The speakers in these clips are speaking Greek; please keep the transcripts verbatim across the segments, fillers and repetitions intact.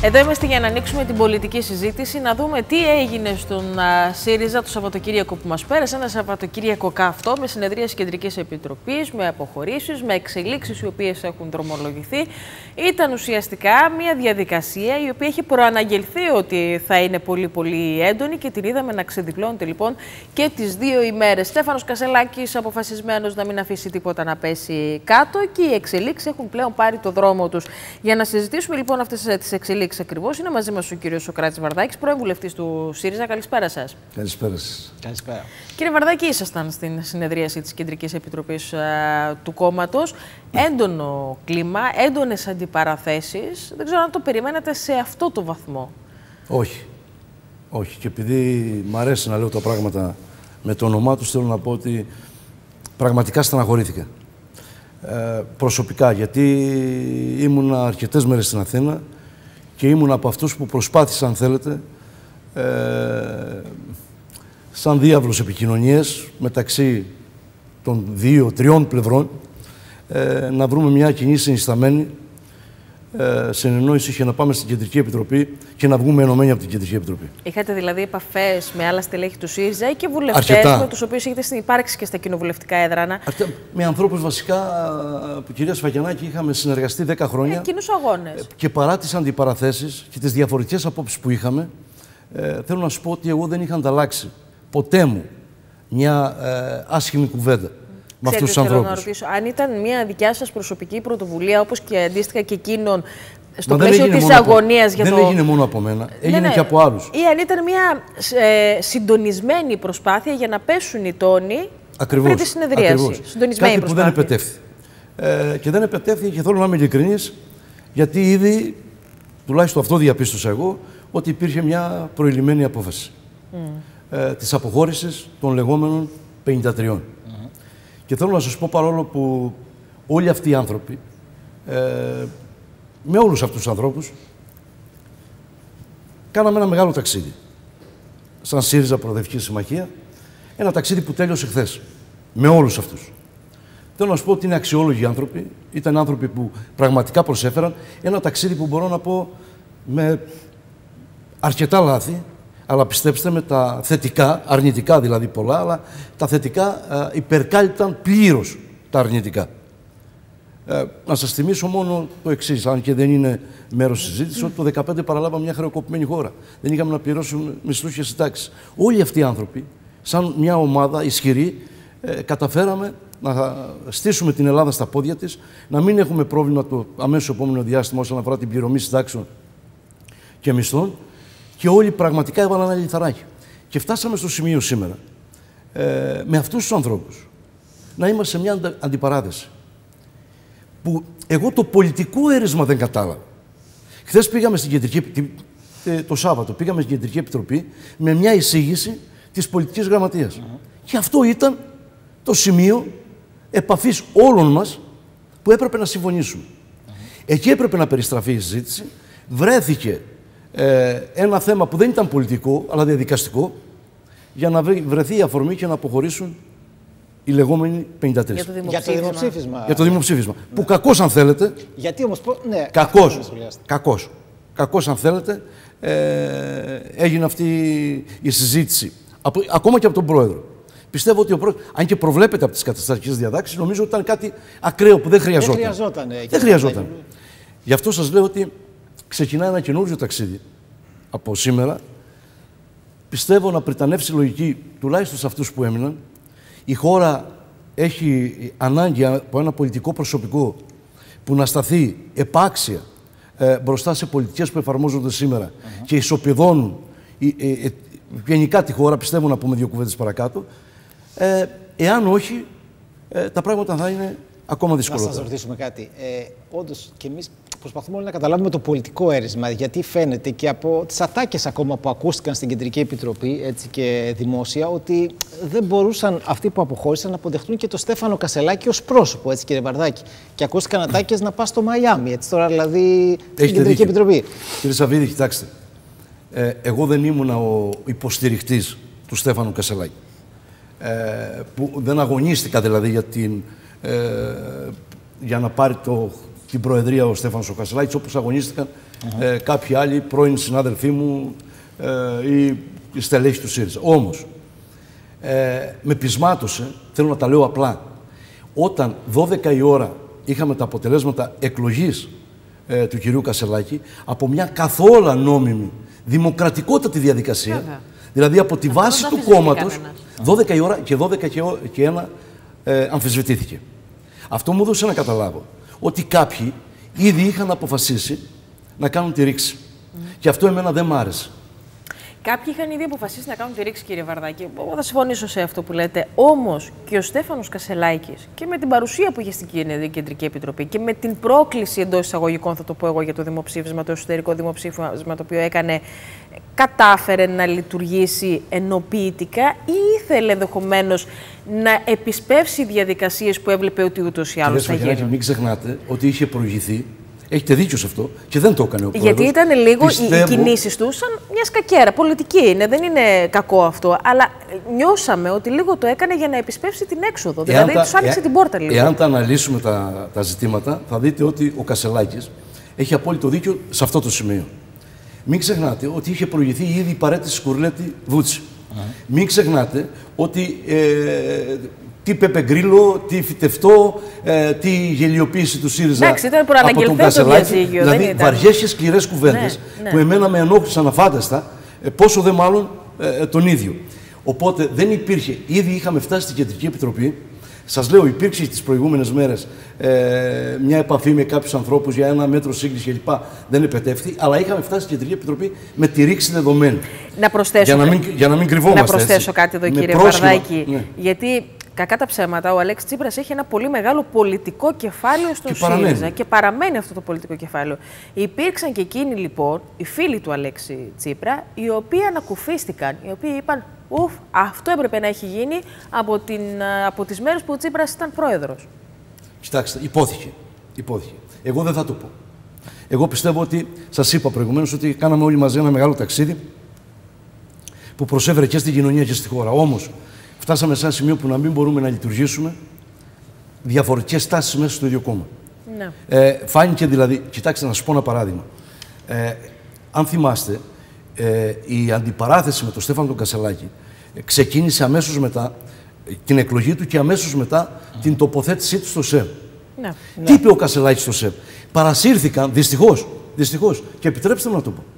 Εδώ είμαστε για να ανοίξουμε την πολιτική συζήτηση, να δούμε τι έγινε στον α, ΣΥΡΙΖΑ το Σαββατοκύριακο που μας πέρασε. Ένα Σαββατοκύριακο καυτό με συνεδρίες Κεντρικής Επιτροπής, με αποχωρήσεις, με εξελίξεις οι οποίες έχουν δρομολογηθεί. Ήταν ουσιαστικά μια διαδικασία η οποία είχε προαναγγελθεί ότι θα είναι πολύ πολύ έντονη και την είδαμε να ξεδιπλώνεται λοιπόν και τις δύο ημέρες. Στέφανος Κασσελάκης αποφασισμένος να μην αφήσει τίποτα να πέσει κάτω και οι εξελίξεις έχουν πλέον πάρει το δρόμο τους. Για να συζητήσουμε λοιπόν αυτές τις εξελίξεις ακριβώς, είναι μαζί μας ο κύριος Σωκράτης Βαρδάκης, πρώην βουλευτής του ΣΥΡΙΖΑ. Καλησπέρα σας. Καλησπέρα σας. Καλησπέρα. Κύριε Βαρδάκη, ήσασταν στην συνεδρίαση της Κεντρικής Επιτροπής α, του κόμματος. Έντονο κλίμα, έντονες αντιπαραθέσεις. Δεν ξέρω αν το περιμένατε σε αυτό το βαθμό. Όχι. Όχι. Και επειδή μ' αρέσει να λέω τα πράγματα με το όνομά τους, θέλω να πω ότι πραγματικά στεναχωρήθηκα. Ε, προσωπικά, γιατί ήμουνα αρκετές μέρες στην Αθήνα και ήμουν από αυτούς που προσπάθησαν, αν θέλετε, ε, σαν διάβλος επικοινωνίες μεταξύ των δύο, τριών πλευρών, ε, να βρούμε μια κοινή συνισταμένη ε, συνεννόηση και να πάμε στην Κεντρική Επιτροπή και να βγούμε ενωμένοι από την Κεντρική Επιτροπή. Είχατε δηλαδή επαφές με άλλα στελέχη του ΣΥΡΙΖΑ και βουλευτές με τους οποίους έχετε συνυπάρξει και στα κοινοβουλευτικά έδρανα? Αρκετά, με ανθρώπους βασικά που, κυρία Σφακιανάκη, είχαμε συνεργαστεί δέκα χρόνια. Ε, κοινούς αγώνες. Και παρά τις αντιπαραθέσεις και τις διαφορετικές απόψεις που είχαμε, ε, θέλω να σου πω ότι εγώ δεν είχα ανταλλάξει ποτέ μου μια ε, άσχημη κουβέντα με αυτούς τους ανθρώπους. Να ρωτήσω, αν ήταν μια δικιά σας προσωπική πρωτοβουλία, όπως και αντίστοιχα και εκείνων, στο Μα πλαίσιο της αγωνίας για δεν το... Δεν έγινε μόνο από μένα, έγινε ναι, ναι. και από άλλους. Ή αν ήταν μια ε, συντονισμένη προσπάθεια για να πέσουν οι τόνοι ακριβώς, πριν τη συνεδρίαση. Ακριβώς. Συντονισμένη Κάτι προσπάθεια. που δεν επετεύθη. Ε, και δεν επετεύθη και θέλω να είμαι ειλικρινής, γιατί ήδη, τουλάχιστον αυτό διαπίστωσα εγώ, ότι υπήρχε μια προηλημένη απόφαση mm. ε, της αποχώρησης των λεγόμενων πενήντα τριών. Mm. Και θέλω να σας πω, παρόλο που όλοι αυτοί οι άνθρωποι, ε, με όλους αυτούς τους ανθρώπους, κάναμε ένα μεγάλο ταξίδι. Σαν ΣΥΡΙΖΑ Προοδευτική Συμμαχία, ένα ταξίδι που τέλειωσε χθες. Με όλους αυτούς. Θέλω να σου πω ότι είναι αξιόλογοι άνθρωποι, ήταν άνθρωποι που πραγματικά προσέφεραν ένα ταξίδι που μπορώ να πω με αρκετά λάθη, αλλά πιστέψτε με τα θετικά, αρνητικά δηλαδή πολλά, αλλά τα θετικά α, υπερκάλυπταν πλήρως τα αρνητικά. Ε, να σας θυμίσω μόνο το εξής, αν και δεν είναι μέρος της συζήτησης, ότι το δύο χιλιάδες δεκαπέντε παραλάβαμε μια χρεοκοπημένη χώρα. Δεν είχαμε να πληρώσουμε μισθούς και συντάξεις. Όλοι αυτοί οι άνθρωποι, σαν μια ομάδα ισχυρή, ε, καταφέραμε να στήσουμε την Ελλάδα στα πόδια της, να μην έχουμε πρόβλημα το αμέσως επόμενο διάστημα όσον αφορά την πληρωμή συντάξεων και μισθών, και όλοι πραγματικά έβαλαν ένα λιθαράκι. Και φτάσαμε στο σημείο σήμερα, ε, με αυτούς τους ανθρώπους, να είμαστε σε μια αντα, αντιπαράθεση. Που εγώ το πολιτικό αίρεσμα δεν κατάλαβα. Χθες πήγαμε στην Κεντρική, το Σάββατο, πήγαμε στην Κεντρική Επιτροπή με μια εισήγηση της πολιτικής γραμματείας. Mm-hmm. Και αυτό ήταν το σημείο επαφής όλων μας που έπρεπε να συμφωνήσουμε. Mm-hmm. Εκεί έπρεπε να περιστραφεί η συζήτηση. Βρέθηκε ε, ένα θέμα που δεν ήταν πολιτικό, αλλά διαδικαστικό, για να βρεθεί η αφορμή και να αποχωρήσουν οι λεγόμενοι πενήντα τρεις. Για το δημοψήφισμα. Για το δημοψήφισμα. Για το δημοψήφισμα. Ναι. Που κακώς, αν θέλετε. Γιατί όμως. Ναι, κακώς. Κακώς. Κακώς, αν θέλετε, ε, έγινε αυτή η συζήτηση. Από, ακόμα και από τον πρόεδρο. Πιστεύω ότι ο πρόεδρος, αν και προβλέπεται από τις καταστατικές διατάξεις, νομίζω ότι ήταν κάτι ακραίο που δεν χρειαζόταν. Δεν χρειαζόταν. Ε, δεν χρειαζόταν. Γι' αυτό σας λέω ότι ξεκινάει ένα καινούριο ταξίδι από σήμερα. Πιστεύω να πριτανεύσει λογική, τουλάχιστον σε αυτούς που έμειναν. Η χώρα έχει ανάγκη από ένα πολιτικό προσωπικό που να σταθεί επάξια ε, μπροστά σε πολιτικές που εφαρμόζονται σήμερα uh-huh. και ισοπεδώνουν ε, ε, ε, γενικά τη χώρα, πιστεύω, να πούμε δύο κουβέντες παρακάτω. Ε, εάν όχι, ε, τα πράγματα θα είναι ακόμα δυσκολότερα. Να σας ρωτήσουμε κάτι. Ε, όντως, και εμείς προσπαθούμε όλοι να καταλάβουμε το πολιτικό αίρεσμα, γιατί φαίνεται και από τις ατάκες ακόμα που ακούστηκαν στην Κεντρική Επιτροπή, έτσι και δημόσια, ότι δεν μπορούσαν αυτοί που αποχώρησαν να αποδεχτούν και το Στέφανο Κασσελάκη ως πρόσωπο, έτσι, κύριε Βαρδάκη. Και ακούστηκαν ατάκες να πά στο Μαϊάμι, έτσι τώρα δηλαδή στην Κεντρική δίκιο. Επιτροπή. Κύριε Σαββίδη, κοιτάξτε. Ε, εγώ δεν ήμουν ο υποστηρικτής του Στέφανου Κασσελάκη. Ε, που δεν αγωνίστηκα δηλαδή για, την, ε, για να πάρει το την Προεδρία ο Στέφανος ο Κασελάκης, όπως αγωνίστηκαν mm-hmm. ε, κάποιοι άλλοι πρώην συνάδελφοί μου ε, ή οι στελέχοι του ΣΥΡΙΖΑ. Όμως, ε, με πεισμάτωσε, θέλω να τα λέω απλά, όταν δώδεκα η ώρα είχαμε τα αποτελέσματα εκλογής ε, του κυρίου Κασελάκη, από μια καθόλου νόμιμη, δημοκρατικότατη διαδικασία, Βέβαια. δηλαδή από τη βάση του κόμματος, δώδεκα η ώρα και δώδεκα και ένα ε, αμφισβητήθηκε. Αυτό μου έδωσε να καταλάβω ότι κάποιοι ήδη είχαν αποφασίσει να κάνουν τη ρήξη. Mm. Και αυτό εμένα δεν μ' άρεσε. Κάποιοι είχαν ήδη αποφασίσει να κάνουν τη ρήξη, κύριε Βαρδάκη. Εγώ θα συμφωνήσω σε αυτό που λέτε. Όμως και ο Στέφανος Κασελάκης και με την παρουσία που είχε στην Κεντρική Επιτροπή και με την πρόκληση εντός εισαγωγικών, θα το πω εγώ, για το δημοψήφισμα, το εσωτερικό δημοψήφισμα το οποίο έκανε, κατάφερε να λειτουργήσει ενοποιητικά ή ήθελε ενδεχομένως να επισπεύσει διαδικασίες που έβλεπε ότι ούτως ή άλλως θα γίνουν. Μην ξεχνάτε ότι είχε προηγηθεί. Έχετε δίκιο σε αυτό και δεν το έκανε ο πρόεδρος. Γιατί ήταν λίγο Πιστεύω... οι κινήσεις του σαν μια σκακέρα. Πολιτική είναι, δεν είναι κακό αυτό. Αλλά νιώσαμε ότι λίγο το έκανε για να επισπεύσει την έξοδο. Εάν δηλαδή, τα... τους άνοιξε εάν... την πόρτα λίγο. Εάν τα αναλύσουμε τα, τα ζητήματα, θα δείτε ότι ο Κασελάκης έχει απόλυτο δίκιο σε αυτό το σημείο. Μην ξεχνάτε ότι είχε προηγηθεί ήδη η παρέτηση Σκουρλέτη Βούτση. Mm. Μην ξεχνάτε ότι. Ε, τι Πέπε Γκρίλο, τι φυτευτό, ε, τι γελιοποίηση του ΣΥΡΙΖΑ. Εντάξει, ήταν από τον Κασελάκη. Δηλαδή, βαριές και σκληρές κουβέντες ναι, ναι. που εμένα με ενόχλησαν αφάνταστα, ε, πόσο δε μάλλον ε, τον ίδιο. Οπότε δεν υπήρχε. Ήδη είχαμε φτάσει στην Κεντρική Επιτροπή. Σας λέω, υπήρξε τις προηγούμενες μέρες ε, μια επαφή με κάποιους ανθρώπους για ένα μέτρο σύγκριση κλπ. Δεν επετεύχθη, αλλά είχαμε φτάσει στην Κεντρική Επιτροπή με τη ρήξη δεδομένων. Να προσθέσω, για να μην, για να μην κρυβόμαστε. Να προσθέσω έτσι. κάτι εδώ, με κύριε πρόσχημα, Βαρδάκη. Ναι. Γιατί κακά τα ψέματα, ο Αλέξης Τσίπρας έχει ένα πολύ μεγάλο πολιτικό κεφάλαιο στον ΣΥΡΙΖΑ και παραμένει αυτό το πολιτικό κεφάλαιο. Υπήρξαν και εκείνοι λοιπόν, οι φίλοι του Αλέξη Τσίπρα, οι οποίοι ανακουφίστηκαν, οι οποίοι είπαν ουφ, αυτό έπρεπε να έχει γίνει από, την, από τις μέρες που ο Τσίπρας ήταν πρόεδρος. Κοιτάξτε, υπόθηκε. υπόθηκε. Εγώ δεν θα το πω. Εγώ πιστεύω ότι, σας είπα προηγουμένως, ότι κάναμε όλοι μαζί ένα μεγάλο ταξίδι που προσέφερε και στην κοινωνία και στη χώρα. Όμως, φτάσαμε σε ένα σημείο που να μην μπορούμε να λειτουργήσουμε διαφορετικές τάσεις μέσα στο ίδιο κόμμα. Ναι. Ε, φάνηκε δηλαδή, κοιτάξτε να σας πω ένα παράδειγμα. Ε, αν θυμάστε, ε, η αντιπαράθεση με τον Στέφανο τον Κασελάκη ε, ξεκίνησε αμέσως μετά ε, την εκλογή του και αμέσως μετά mm. την τοποθέτησή του στο ΣΕΜ. Ναι. Τι είπε ο Κασελάκης στο ΣΕΜ? Παρασύρθηκαν, δυστυχώς, δυστυχώς, και επιτρέψτε μου να το πω.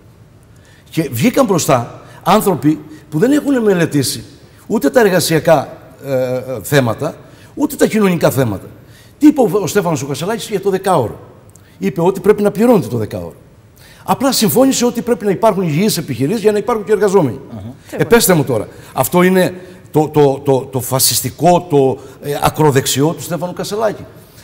Και βγήκαν μπροστά άνθρωποι που δεν έχουν μελετήσει ούτε τα εργασιακά ε, θέματα, ούτε τα κοινωνικά θέματα. Τι είπε ο Στέφανος ο Κασελάκης για το δεκάωρο? Είπε ότι πρέπει να πληρώνεται το δεκάωρο. Απλά συμφώνησε ότι πρέπει να υπάρχουν υγιείς επιχειρήσεις για να υπάρχουν και εργαζόμενοι. Uh-huh. Επέστε μου τώρα, αυτό είναι το, το, το, το φασιστικό, το ε, ακροδεξιό του Στέφανου Κασελάκη.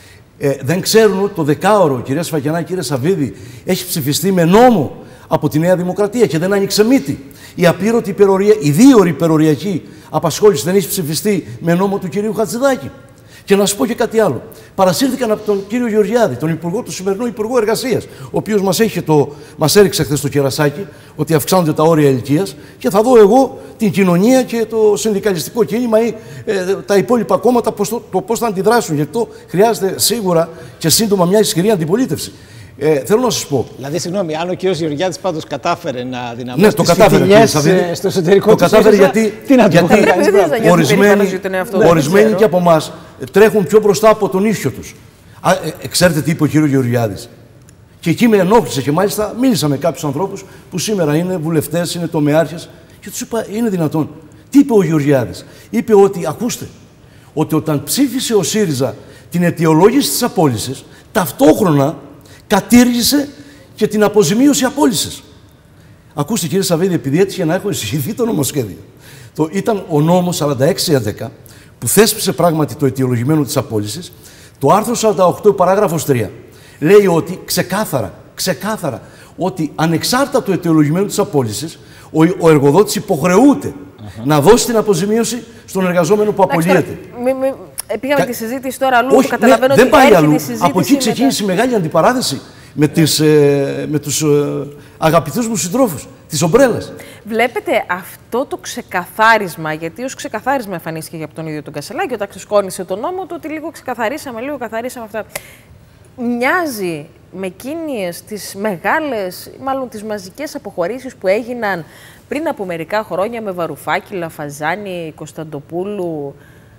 Ε, δεν ξέρουν ότι το δεκάωρο, κυρία Σφακιανάκη, κύριε Σαββίδη, έχει ψηφιστεί με νόμο από τη Νέα Δημοκρατία και δεν άνοιξε μύτη. Η απλήρωτη υπερορία, η δίωρη υπεροριακή απασχόληση δεν έχει ψηφιστεί με νόμο του κυρίου Χατζηδάκη. Και να σα πω και κάτι άλλο. Παρασύρθηκαν από τον κύριο Γεωργιάδη, τον υπουργό, τον σημερινό Υπουργό Εργασίας, ο οποίος μας, μας έριξε χθες το κερασάκι ότι αυξάνονται τα όρια ηλικίας και θα δω εγώ την κοινωνία και το συνδικαλιστικό κίνημα ή ε, τα υπόλοιπα κόμματα πώς το, το πώς θα αντιδράσουν. Γιατί το χρειάζεται σίγουρα και σύντομα μια ισχυρή αντιπολίτευση. Ε, θέλω να σας πω. Δηλαδή, συγγνώμη, αν ο κ. Γεωργιάδης πάντως κατάφερε να δυναμώσει ναι, το τις κατάφερε, στο εσωτερικό το του κατάφερε ΣΥΡΙΖΑ, γιατί, τι να γιατί γιατί ορισμένοι, ορισμένοι και από εμάς τρέχουν πιο μπροστά από τον ίσιο τους. Α, ε, ξέρετε τι είπε ο κ. Γεωργιάδης? Και εκεί με ενόχλησε και μάλιστα μίλησα με κάποιους ανθρώπους που σήμερα είναι βουλευτές, είναι τομεάρχες και τους είπα, είναι δυνατόν? Τι είπε ο Γεωργιάδης? Είπε ότι, ακούστε, ότι όταν ψήφισε ο ΣΥΡΙΖΑ την αιτιολόγηση της απόλυσης, ταυτόχρονα κατήργησε και την αποζημίωση απόλυσης. Ακούστε κύριε Σαββίδη, επειδή έτσι για να έχω εισηγηθεί το νομοσχέδιο. Το, ήταν ο νόμος σαράντα έξι έντεκα που θέσπισε πράγματι το αιτιολογημένο της απόλυσης. Το άρθρο σαράντα οκτώ παράγραφος τρία λέει ότι ξεκάθαρα, ξεκάθαρα ότι ανεξάρτητα του αιτιολογημένου της απόλυσης ο, ο εργοδότης υποχρεούται uh-huh. να δώσει την αποζημίωση στον εργαζόμενο που απολύεται. Πήγαμε Κα... τη συζήτηση τώρα αλλού, όχι, το καταλαβαίνω ναι, ότι δεν πάει έρχεται αλλού. η συζήτηση. Από εκεί ξεκίνησε η μεγάλη αντιπαράθεση με, τις, ε, με τους ε, αγαπητούς μου συντρόφους της ομπρέλας. Βλέπετε αυτό το ξεκαθάρισμα, γιατί ως ξεκαθάρισμα εμφανίστηκε από τον ίδιο τον Κασελάκη, όταν ξεσκόνησε τον νόμο, το ότι λίγο ξεκαθαρίσαμε, λίγο καθαρίσαμε αυτά. μοιάζει με εκείνες τις μεγάλες, μάλλον τις μαζικές αποχωρήσεις που έγιναν πριν από μερικά χρόνια με Βαρουφάκη, Λαφαζάνη, Κωνσταντοπούλου.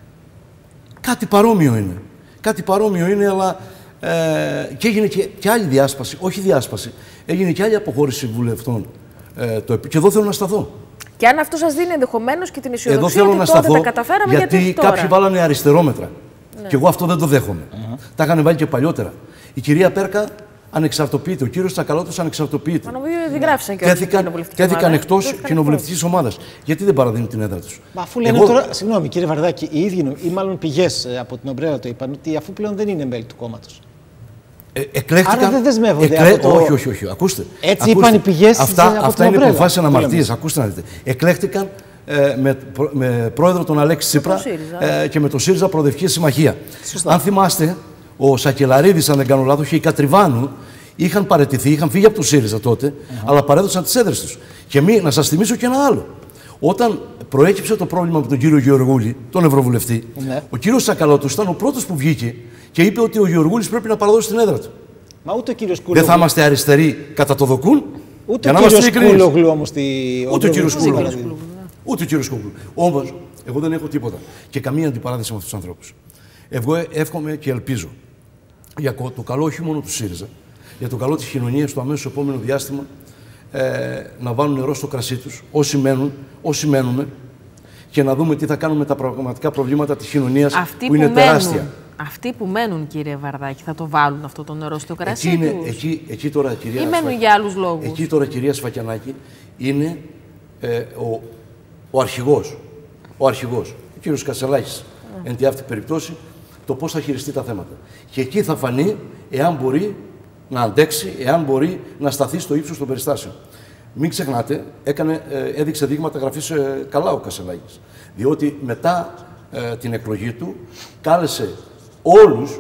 Κάτι παρόμοιο είναι. Κάτι παρόμοιο είναι, αλλά ε, και έγινε και, και άλλη διάσπαση, όχι διάσπαση, έγινε και άλλη αποχώρηση βουλευτών. Ε, το, και εδώ θέλω να σταθώ. Και αν αυτό σας δίνει ενδεχομένως και την αισιοδοξία εδώ θέλω ότι να τότε σταθώ, τα καταφέραμε, γιατί, γιατί τώρα. κάποιοι βάλανε αριστερόμετρα. Ναι. Και εγώ αυτό δεν το δέχομαι. Uh-huh. Τα είχαν βάλει και παλιότερα. Η κυρία Πέρκα ανεξαρτοποιείται, ο κύριος Τσακαλώτος ανεξαρτοποιείται. Μα νομίζω δεν γράφησαν και τέθηκαν εκτός κοινοβουλευτικής ομάδας. Γιατί δεν παραδίνουν την έδρα τους? Μα αφού λένε εγώ... τώρα, συγγνώμη κύριε Βαρδάκη, οι ίδιοι ή μάλλον πηγές από την Ομπρέλα το είπαν ότι αφού πλέον δεν είναι μέλη του κόμματος. Ε, εκλέχτηκαν. Άρα δεν δεσμεύονται. Εκλέ... Από το... Όχι, όχι, όχι. Ακούστε. Έτσι ακούστε. είπαν οι πηγές. Αυτά, από αυτά την είναι προφάσεις αναμαρτίας. Ακούστε να δείτε. Εκλέχτηκαν ε, με, με πρόεδρο τον Αλέξη Τσίπρα ε, και με τον ΣΥΡΙΖΑ Προοδευτική Συμμαχία. Σωστά. Αν θυμάστε, ο Σακελαρίδης, αν δεν κάνω λάθος, και η Κατριβάνου είχαν παραιτηθεί, είχαν φύγει από τον ΣΥΡΙΖΑ τότε, uh-huh. αλλά παρέδωσαν τις έδρες τους. Και μη, να σας θυμίσω και ένα άλλο. Όταν προέκυψε το πρόβλημα με τον κύριο Γεωργούλη, τον Ευρωβουλευτή, ναι. ο κύριος Τσακαλώτος ήταν ο πρώτος που βγήκε και είπε ότι ο Γεωργούλης πρέπει να παραδώσει την έδρα του. Μα ούτε ο κύριος Κούλογλου. Δεν θα είμαστε αριστεροί κατά το δοκούν. Ούτε ο κύριος Κούλογλου όμως. Τη... Ούτε ο κύριος Κούλογλου. Ούτε ο κύριος Κούλογλου. Όμως, εγώ δεν έχω τίποτα και καμία αντιπαράθεση με αυτούς τους ανθρώπους. Εγώ εύχομαι και ελπίζω για το καλό όχι μόνο του ΣΥΡΙΖΑ, για το καλό της κοινωνίας στο αμέσως επόμενο διάστημα ε, να βάλουν νερό στο κρασί τους, όσοι μένουν, όσοι μένουμε, και να δούμε τι θα κάνουμε με τα πραγματικά προβλήματα της κοινωνίας που, που είναι μένουν, τεράστια. Αυτοί που μένουν, κύριε Βαρδάκη, θα το βάλουν αυτό το νερό στο κρασί εκεί, είναι, τους. εκεί, εκεί τώρα, κυρία, ή μένουν Σφα... για άλλους λόγους? Εκεί τώρα, κυρία Σφακιανάκη, είναι ε, ο, ο αρχηγός, ο αρχηγός, ο κύριος Κασσελάκης, mm. εν τη αυτή περιπτώσει, το πώς θα χειριστεί τα θέματα. Και εκεί θα φανεί εάν μπορεί να αντέξει, εάν μπορεί να σταθεί στο ύψος των περιστάσεων. Μην ξεχνάτε, έκανε, ε, έδειξε δείγματα γραφής ε, καλά ο Κασσελάκης. Διότι μετά ε, την εκλογή του κάλεσε όλους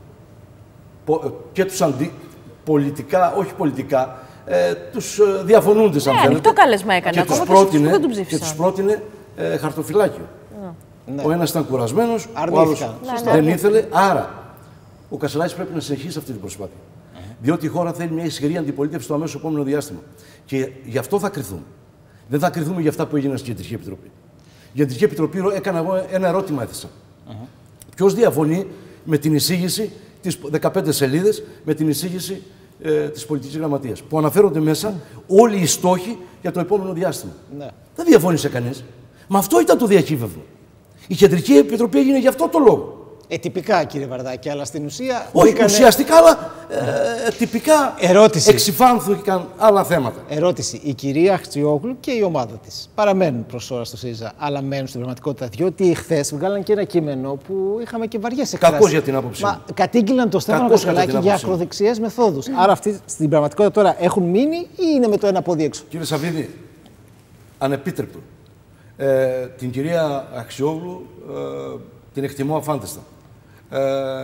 πο, και τους αντι, πολιτικά, όχι πολιτικά, ε, τους ε, διαφωνούντες, αν ναι, θέλετε. Το κάλεσμα έκανε, και τους πρότεινε, και τους πρότεινε ε, χαρτοφυλάκιο. Ναι. Ο ένας ήταν κουρασμένος, ο άλλος ναι, δεν ναι. ήθελε. Άρα, ο Κασσελάκης πρέπει να συνεχίσει αυτή την προσπάθεια. Mm-hmm. Διότι η χώρα θέλει μια ισχυρή αντιπολίτευση στο αμέσως επόμενο διάστημα. Και γι' αυτό θα κρυθούμε. Δεν θα κρυθούμε για αυτά που έγιναν στην Κεντρική Επιτροπή. Η Κεντρική Επιτροπή έκανα εγώ ένα ερώτημα έθεσα. Mm-hmm. Ποιος διαφωνεί με την εισήγηση, τις δεκαπέντε σελίδες, με την εισήγηση ε, της πολιτικής γραμματείας, που αναφέρονται μέσα mm. όλοι οι στόχοι για το επόμενο διάστημα. Mm. Δεν διαφώνησε κανείς. Μα αυτό ήταν το διακύβευμα. Η Κεντρική Επιτροπή έγινε γι' αυτό το λόγο. Ε, τυπικά, κύριε Βαρδάκη, αλλά στην ουσία. Όχι μπήκανε... ουσιαστικά, αλλά ε, τυπικά εξυφάνθηκαν άλλα θέματα. Ερώτηση. Η κυρία Αχτσιόγλου και η ομάδα της παραμένουν προς ώρα στο ΣΥΡΙΖΑ, αλλά μένουν στην πραγματικότητα. Διότι χθες βγάλαν και ένα κείμενο που είχαμε και βαριές εκφράσεις. Κακώς για την άποψή μου. Μα κατήγγειλαν το Στέφανο Κασσελάκη για ακροδεξιές μεθόδους. Άρα αυτοί στην πραγματικότητα τώρα έχουν μείνει ή είναι με το ένα πόδι έξω? Κύριε Σαββίδη, ανεπίτρεπτο. Ε, την κυρία Αχτσιόγλου ε, την εκτιμώ αφάνταστα. Ε,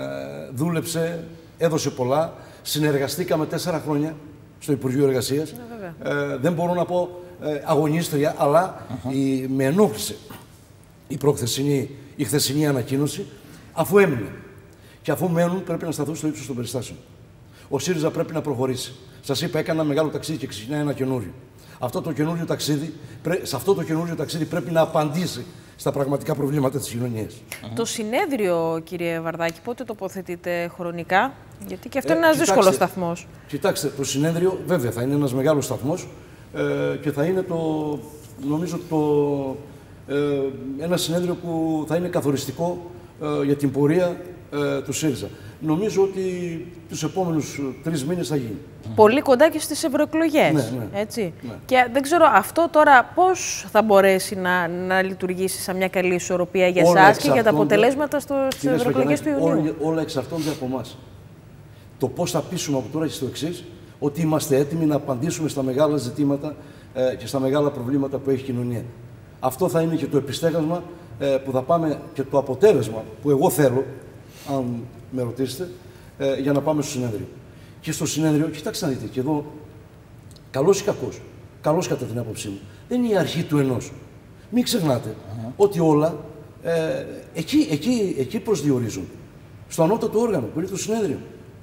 δούλεψε, έδωσε πολλά, συνεργαστήκαμε τέσσερα χρόνια στο Υπουργείο Εργασίας. Ε, δεν μπορώ να πω ε, αγωνίστρια, αλλά uh-huh. η, με ενόχλησε η, προχθεσινή, η χθεσινή ανακοίνωση, αφού έμεινε. Και αφού μένουν, πρέπει να σταθούν στο ύψος των περιστάσεων. Ο ΣΥΡΙΖΑ πρέπει να προχωρήσει. Σας είπα, έκανα μεγάλο ταξίδι και ξεκινάει ένα καινούριο. Αυτό το καινούριο ταξίδι, σε αυτό το καινούριο ταξίδι πρέπει να απαντήσει στα πραγματικά προβλήματα της κοινωνίας. Mm-hmm. Το συνέδριο, κύριε Βαρδάκη, πότε τοποθετείτε χρονικά? Γιατί και αυτό ε, είναι ένας κοιτάξτε, δύσκολος σταθμός. Κοιτάξτε, το συνέδριο βέβαια θα είναι ένας μεγάλος σταθμός ε, και θα είναι το, νομίζω, το, ε, ένα συνέδριο που θα είναι καθοριστικό ε, για την πορεία ε, του ΣΥΡΙΖΑ. Νομίζω ότι τους επόμενους τρεις μήνες θα γίνει. Πολύ κοντά και στις ευρωεκλογές, ναι, ναι, έτσι. Ναι. Και δεν ξέρω αυτό τώρα πώς θα μπορέσει να, να λειτουργήσει σαν μια καλή ισορροπία για εσάς και για τα αποτελέσματα στο, στις ευρωεκλογές του Ιουνίου. Όλα, όλα εξαρτώνται από εμάς. Το πώς θα πείσουμε από τώρα και στο εξής, ότι είμαστε έτοιμοι να απαντήσουμε στα μεγάλα ζητήματα ε, και στα μεγάλα προβλήματα που έχει η κοινωνία. Αυτό θα είναι και το επιστέγασμα ε, που θα πάμε και το αποτέλεσμα που εγώ θέλω, αν με ρωτήσετε, ε, για να πάμε στο συνέδριο. Και στο συνέδριο, κοιτάξτε να δείτε, και εδώ, καλός ή κακός, καλός κατά την άποψή μου, δεν είναι η αρχή του ενός. Μην ξεχνάτε uh-huh. ότι όλα ε, εκεί, εκεί, εκεί προσδιορίζουν. Στο ανώτατο όργανο, που είναι το συνέδριο.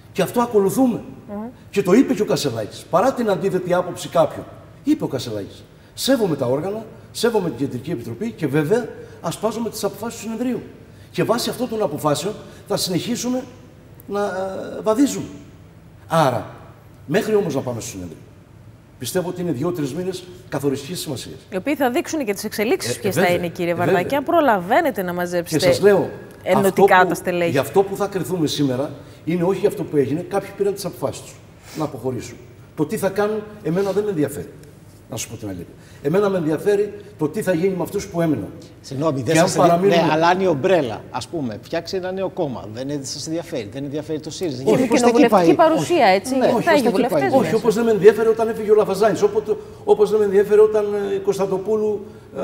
Και αυτό ακολουθούμε. Mm-hmm. Και το είπε και ο Κασελάκης. Παρά την αντίθετη άποψη κάποιου, είπε ο Κασελάκης. Σέβομαι τα όργανα, σέβομαι την Κεντρική Επιτροπή και βέβαια ασπάζομαι τις αποφάσεις του συνεδρίου. Και βάσει αυτών των αποφάσεων θα συνεχίσουμε να ε, βαδίζουμε. Άρα, μέχρι όμως να πάμε στο συνεδρίο, πιστεύω ότι είναι δύο-τρεις μήνες καθοριστικής σημασίας. Οι οποίοι θα δείξουν και τις εξελίξεις ε, ποιες ε, θα είναι, κύριε Βαρδάκη, αν προλαβαίνετε να μαζέψετε και σας λέω, ενωτικά που, τα στελέχη. Για αυτό που θα κρυθούμε σήμερα είναι όχι για αυτό που έγινε, κάποιοι πήραν τις αποφάσεις τους να αποχωρήσουν. Το τι θα κάνουν, εμένα δεν με ενδιαφέρει. Να σου πω την αλήθεια. Εμένα με ενδιαφέρει το τι θα γίνει με αυτούς που έμειναν. Συγγνώμη, δεν σας παραμείνουμε... Ναι, αλλά αν η Ομπρέλα, ας πούμε, φτιάξει ένα νέο κόμμα, δεν σας ενδιαφέρει, δεν ενδιαφέρει το ΣΥΡΙΖΑ. Όχι, και κοινοβουλευτική παρουσία, έτσι. Ναι, όχι, όχι, βουλευτές, όχι όπως δεν με ενδιαφέρει όταν έφυγε ο Λαφαζάνης, όπως δεν με ενδιαφέρει όταν η Κωνσταντοπούλου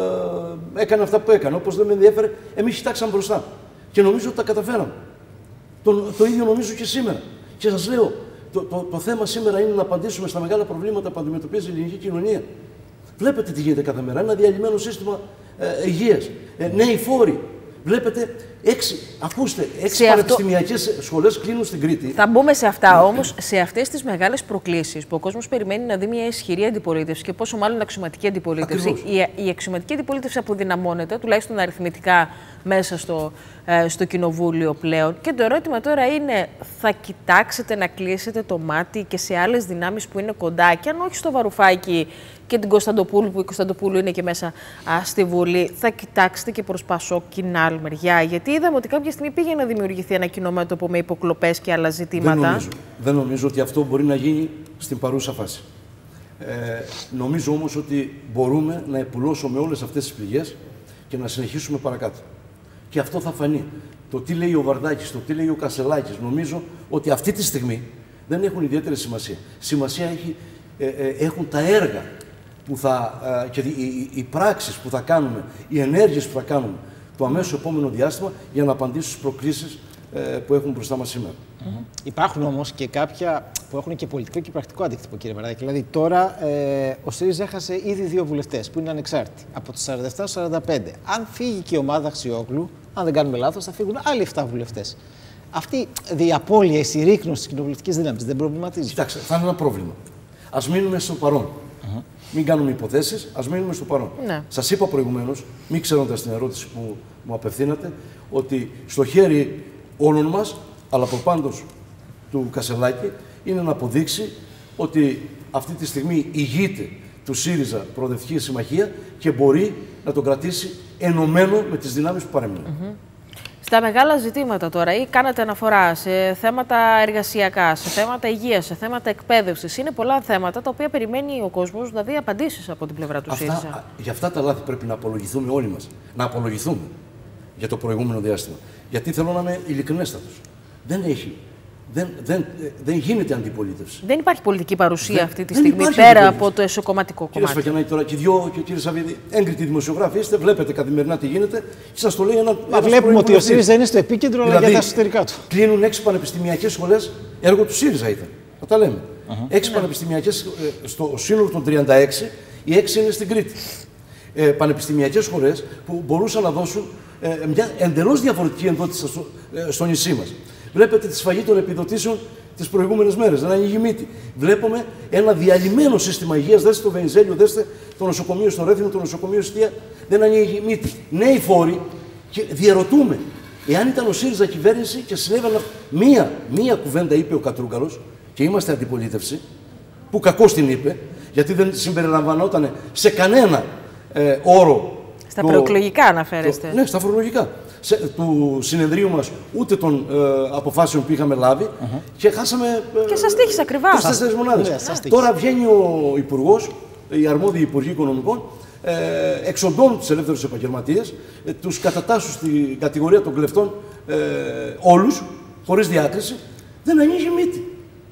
ε, έκανε αυτά που έκανε, όπως δεν με ενδιαφέρει, εμείς κοιτάξαμε μπροστά. Και νομίζω ότι τα καταφέραμε. Το, το ίδιο νομίζω και σήμερα. Και σας λέω, το, το, το θέμα σήμερα είναι να απαντήσουμε στα μεγάλα προβλήματα που αντιμετωπίζει η ελληνική κοινωνία. Βλέπετε τι γίνεται κάθε μέρα. Ένα διαλυμένο σύστημα ε, υγείας. Ε, νέοι φόροι. Βλέπετε, έξι, ακούστε, έξι πανεπιστημιακές αυτό... σχολές κλείνουν στην Κρήτη. Θα μπούμε σε αυτά όμως, σε αυτές τις μεγάλες προκλήσεις που ο κόσμος περιμένει να δει μια ισχυρή αντιπολίτευση και πόσο μάλλον αξιωματική αντιπολίτευση. Η, η αξιωματική αντιπολίτευση αποδυναμώνεται, τουλάχιστον αριθμητικά, μέσα στο, ε, στο κοινοβούλιο πλέον. Και το ερώτημα τώρα είναι, θα κοιτάξετε να κλείσετε το μάτι και σε άλλες δυνάμεις που είναι κοντά, και αν όχι στο Βαρουφάκι και την Κωνσταντοπούλου, που η Κωνσταντοπούλου είναι και μέσα α, στη Βουλή, θα κοιτάξετε και προς Πασόκ και την άλλη μεριά? Γιατί είδαμε ότι κάποια στιγμή πήγε να δημιουργηθεί ένα κοινό μέτωπο με υποκλοπές και άλλα ζητήματα. Δεν νομίζω, δεν νομίζω ότι αυτό μπορεί να γίνει στην παρούσα φάση. Ε, νομίζω όμως ότι μπορούμε να επουλώσουμε όλες αυτές τις πληγές και να συνεχίσουμε παρακάτω. Και αυτό θα φανεί. Το τι λέει ο Βαρδάκης, το τι λέει ο Κασελάκης, νομίζω ότι αυτή τη στιγμή δεν έχουν ιδιαίτερη σημασία. Σημασία έχει, ε, ε, έχουν τα έργα που θα, ε, και οι, οι, οι πράξεις που θα κάνουμε, οι ενέργειες που θα κάνουμε το αμέσως επόμενο διάστημα για να απαντήσουν στις προκλήσεις ε, που έχουν μπροστά μας σήμερα. Mm-hmm. Υπάρχουν όμως και κάποια που έχουν και πολιτικό και πρακτικό αντίκτυπο, κύριε Βαρδάκη. Δηλαδή, τώρα ε, ο ΣΥΡΙΖΑ έχασε ήδη δύο βουλευτές που είναι ανεξάρτητοι, από τους σαράντα επτά στους σαράντα πέντε. Αν φύγει και η ομάδα Αξιόγλου, αν δεν κάνουμε λάθος, θα φύγουν άλλοι επτά βουλευτές. Αυτή η απώλεια, η συρρίκνωση της κοινοβουλευτικής δύναμης δεν προβληματίζει? Κοιτάξτε, θα είναι ένα πρόβλημα. Ας μείνουμε στο παρόν. Mm-hmm. Μην κάνουμε υποθέσεις, ας μείνουμε στο παρόν. Ναι. Σας είπα προηγουμένως, μην ξέροντας την ερώτηση που μου απευθύνατε, ότι στο χέρι όλων μας, αλλά προπάντως του Κασελάκη, είναι να αποδείξει ότι αυτή τη στιγμή ηγείται του ΣΥΡΙΖΑ Προοδευτική Συμμαχία και μπορεί να τον κρατήσει ενωμένο με τις δυνάμεις που παρέμειναν. Mm-hmm. Στα μεγάλα ζητήματα τώρα, ή κάνατε αναφορά σε θέματα εργασιακά, σε θέματα υγείας, σε θέματα εκπαίδευσης. Είναι πολλά θέματα τα οποία περιμένει ο κόσμος να δει απαντήσεις από την πλευρά του αυτά, ΣΥΡΙΖΑ. Για αυτά τα λάθη πρέπει να απολογηθούμε όλοι μας. Να απολογηθούμε για το προηγούμενο διάστημα. Γιατί θέλω να είμαι ειλικρινέστατος. Δεν έχει. Δεν, δεν, δεν γίνεται αντιπολίτευση. Δεν υπάρχει πολιτική παρουσία δεν, αυτή τη στιγμή πέρα από το εσωκομματικό κομμάτι. Κύριε Σφακιανάκη, τώρα και δυο και κύριε Σαββίδη, έγκριτοι δημοσιογράφοι είστε, βλέπετε καθημερινά τι γίνεται και σας το λέει ένα. Μα βλέπουμε ότι ο ΣΥΡΙΖΑ είναι στο επίκεντρο, δηλαδή, αλλά για τα εσωτερικά του. Κλείνουν έξι πανεπιστημιακές σχολές, έργο του ΣΥΡΙΖΑ ήταν. Θα τα λέμε. Uh-huh. Έξι ναι. πανεπιστημιακές, στο σύνολο των τριάντα έξι, οι έξι είναι στην Κρήτη. Ε, πανεπιστημιακές σχολές που μπορούσαν να δώσουν ε, μια εντελώς διαφορετική ενδότηση στο, ε, στο νησί μας. Βλέπετε τη σφαγή των επιδοτήσεων τις προηγούμενες μέρες, δεν ανοίγει μύτη. Βλέπουμε ένα διαλυμένο σύστημα υγείας. Δέστε το Βενιζέλιο, δέστε το νοσοκομείο στο Ρέθινο, το νοσοκομείο στη Θεία. Δεν ανοίγει μύτη. Νέοι φόροι και διαρωτούμε, εάν ήταν ο ΣΥΡΙΖΑ κυβέρνηση και συνέβαιναν. Μία, μία κουβέντα είπε ο Κατρούγκαλος, και είμαστε αντιπολίτευση, που κακώς την είπε, γιατί δεν συμπεριλαμβανόταν σε κανένα ε, όρο. Στα το, προεκλογικά αναφέρεστε. Το, ναι, στα προεκλογικά. Σε, του συνεδρίου μας, ούτε των ε, αποφάσεων που είχαμε λάβει uh-huh. και χάσαμε. Ε, και σας τύχησε ακριβά. Τις τέσσερις μονάδες. Yeah, Τώρα βγαίνει ο Υπουργός, οι αρμόδιοι Υπουργοί Οικονομικών, ε, εξοντώνουν τους ελεύθερους επαγγελματίες, ε, τους κατατάσσουν στην κατηγορία των κλεφτών ε, όλους, χωρίς διάκριση. Δεν ανοίγει μύτη.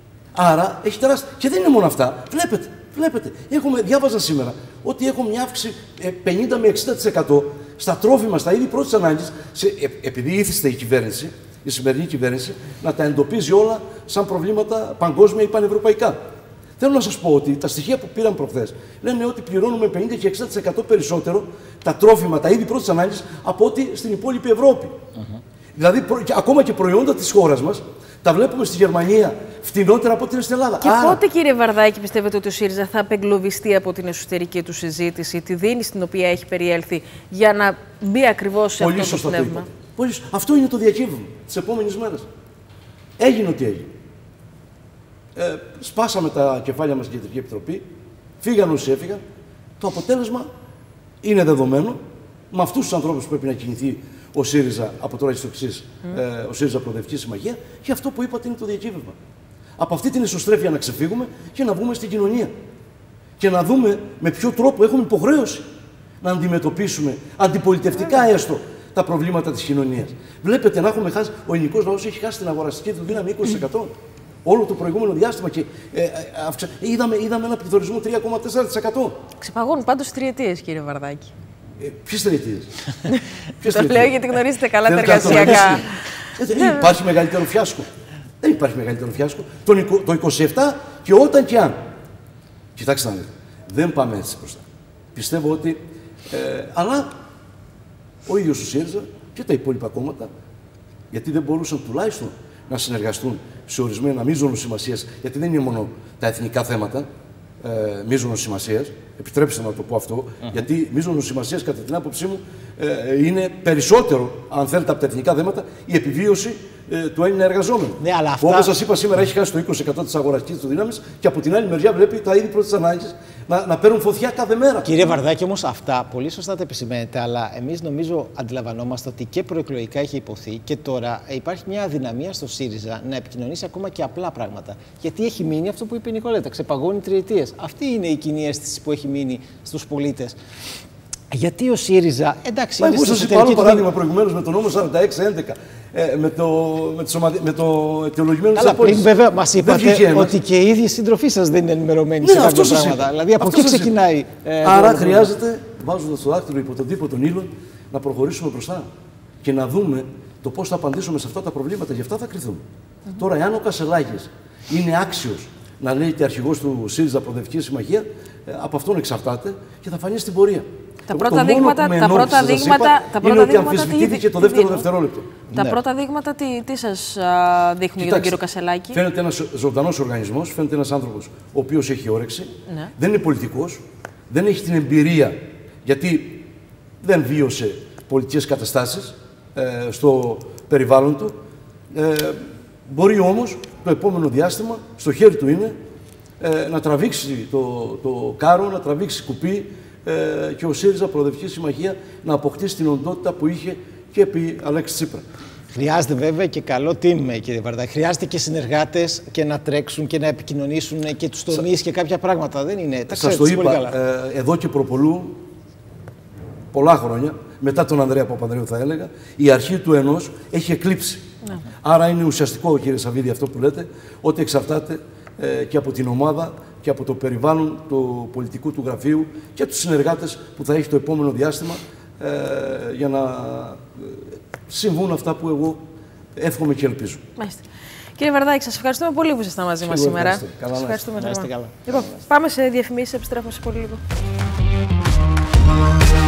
Άρα έχει τεράστια. Και δεν είναι μόνο αυτά. Βλέπετε. Βλέπετε, έχουμε, διάβαζα σήμερα ότι έχουμε μια αύξηση πενήντα με εξήντα τοις εκατό στα τρόφιμα, στα είδη πρώτης ανάγκης, σε, ε, επειδή ήθιστε η κυβέρνηση, η σημερινή κυβέρνηση, να τα εντοπίζει όλα σαν προβλήματα παγκόσμια ή πανευρωπαϊκά. Θέλω να σας πω ότι τα στοιχεία που πήραν προχθές λένε ότι πληρώνουμε πενήντα και εξήντα τοις εκατό περισσότερο τα τρόφιμα, τα είδη πρώτης ανάγκης από ό,τι στην υπόλοιπη Ευρώπη. Uh-huh. Δηλαδή, προ... και ακόμα και προϊόντα της χώρας μας τα βλέπουμε στη Γερμανία φτηνότερα από ό,τι είναι στην Ελλάδα. Και Άρα... πότε, κύριε Βαρδάκη, πιστεύετε ότι ο ΣΥΡΙΖΑ θα απεγκλωβιστεί από την εσωτερική του συζήτηση, τη δίνη στην οποία έχει περιέλθει, για να μπει ακριβώς σε αυτό το πνεύμα? Το Πολύ... Αυτό είναι το διακύβευμα τις επόμενες μέρες. Έγινε ό,τι έγινε. Ε, σπάσαμε τα κεφάλια μας στην Κεντρική Επιτροπή, φύγαν όσοι έφυγαν. Το αποτέλεσμα είναι δεδομένο. Με αυτούς τους ανθρώπους πρέπει να κινηθεί ο ΣΥΡΙΖΑ από τώρα στο εξής, mm. ε, ο ΣΥΡΙΖΑ Προοδευτική Συμμαχία, και αυτό που είπατε είναι το διακύβευμα. Από αυτή την εσωστρέφεια να ξεφύγουμε και να βγούμε στην κοινωνία. Και να δούμε με ποιο τρόπο έχουμε υποχρέωση να αντιμετωπίσουμε αντιπολιτευτικά έστω τα προβλήματα της κοινωνίας. Βλέπετε να έχουμε χάσει, ο ελληνικός λαός έχει χάσει την αγοραστική του δύναμη είκοσι τοις εκατό. Όλο το προηγούμενο διάστημα και ε, αυξα... είδαμε, είδαμε ένα πληθωρισμό τρία κόμμα τέσσερα τοις εκατό. Ξεπαγώνουν πάντως τριετίες, κύριε Βαρδάκη. Ε, Ποιες τριετίες? Το λέω γιατί γνωρίζετε καλά τα εργασιακά. Δεν υπάρχει μεγαλύτερο φιάσκο. Δεν υπάρχει μεγαλύτερο φιάσκο. Το είκοσι επτά και όταν και αν. Κοιτάξτε να δείτε. Δεν πάμε έτσι μπροστά. Πιστεύω ότι. Ε, αλλά ο ίδιος ο ΣΥΡΙΖΑ και τα υπόλοιπα κόμματα, γιατί δεν μπορούσαν τουλάχιστον να συνεργαστούν σε ορισμένα μείζωνος σημασίας, γιατί δεν είναι μόνο τα εθνικά θέματα ε, μείζωνος σημασίας. Επιτρέψτε να το πω αυτό, uh-huh. γιατί μείζωνος σημασίας, κατά την άποψή μου, ε, είναι περισσότερο, αν θέλετε, από τα εθνικά θέματα, η επιβίωση ε, του Έλληνα εργαζόμενου. Ναι, αλλά αυτά... Όπως σας είπα, σήμερα έχει χάσει το είκοσι τοις εκατό της αγοραστικής του δύναμης και από την άλλη μεριά βλέπει τα είδη πρώτης ανάγκης να, να παίρνουν φωτιά κάθε μέρα. Κύριε Βαρδάκη, όμως αυτά πολύ σωστά τα επισημαίνετε, αλλά εμείς νομίζω αντιλαμβανόμαστε ότι και προεκλογικά είχε υποθεί και τώρα υπάρχει μια αδυναμία στο ΣΥΡΙΖΑ να επικοινωνήσει ακόμα και απλά πράγματα. Γιατί έχει μείνει αυτό που είπε η Νικολέτα, ξεπαγώνει τριετίες. Αυτή είναι η κοινή αίσθηση που έχει μείνει στους πολίτες. Γιατί ο ΣΥΡΙΖΑ, εντάξει, Μα είναι εγώ στην σας είπα άλλο εσωτερική παράδειγμα προηγουμένως με το νόμο σαράντα έξι έντεκα, ε, με, το, με, σωματι... με το αιτιολογημένο της απόλυσης. Βέβαια, μας είπατε ότι και οι ίδιοι σύντροφοί σας δεν είναι ενημερωμένοι ναι, σε κάποια πράγματα. Είπα. Δηλαδή από εκεί ξεκινάει. Ε, Άρα το... χρειάζεται, βάζοντας το δάχτυλο υπό τον τύπο των ύλων, να προχωρήσουμε μπροστά και να δούμε το πώς θα απαντήσουμε σε αυτά τα προβλήματα. Γι' αυτά θα κρυθούμε. Mm-hmm. Τώρα, εάν ο Κασσελάκης είναι άξιος να λέγεται αρχηγός του ΣΥΡΙΖΑ Προοδευτική Συμμαχία, από αυτόν εξαρτάται και θα φανεί στην πορεία. Τα πρώτα δείγματα, τα πρώτα δείγματα, τα πρώτα είναι ότι δείγματα αμφισβητήθηκε το δεύτερο δευτερόλεπτο. Τα ναι. πρώτα δείγματα τι, τι σας α, δείχνουν? Κοιτάξτε, για τον κύριο Κασσελάκη? Φαίνεται ένας ζωντανός οργανισμός, φαίνεται ένας άνθρωπος ο οποίος έχει όρεξη, ναι. δεν είναι πολιτικός, δεν έχει την εμπειρία, γιατί δεν βίωσε πολιτικές καταστάσεις ε, στο περιβάλλον του. Ε, μπορεί όμως το επόμενο διάστημα, στο χέρι του είναι, ε, να τραβήξει το, το κάρο, να τραβήξει κουπί, Ε, και ο ΣΥΡΙΖΑ Προοδευτική Συμμαχία να αποκτήσει την οντότητα που είχε και επί Αλέξη Τσίπρα. Χρειάζεται βέβαια και καλό team, κύριε Βαρδάκη. Χρειάζεται και συνεργάτες και να τρέξουν και να επικοινωνήσουν και τους τομείς και κάποια πράγματα. Δεν είναι. Τα σας το είπα ε, εδώ και προπολού πολλά χρόνια, μετά τον Ανδρέα Παπανδρέου θα έλεγα, η αρχή του ενός έχει εκλείψει. Ναι. Άρα είναι ουσιαστικό, κύριε Σαββίδη, αυτό που λέτε, ότι εξαρτάται ε, και από την ομάδα και από το περιβάλλον του πολιτικού του γραφείου και τους συνεργάτες που θα έχει το επόμενο διάστημα ε, για να συμβούν αυτά που εγώ εύχομαι και ελπίζω. Μάλιστα. Κύριε Βαρδάκη, σας ευχαριστούμε πολύ που ήσασταν μαζί μας σήμερα. Καλά, σας ευχαριστούμε. Να είστε καλά. Λοιπόν, πάμε σε διαφημίσεις, επιστρέφουμε σε πολύ λίγο.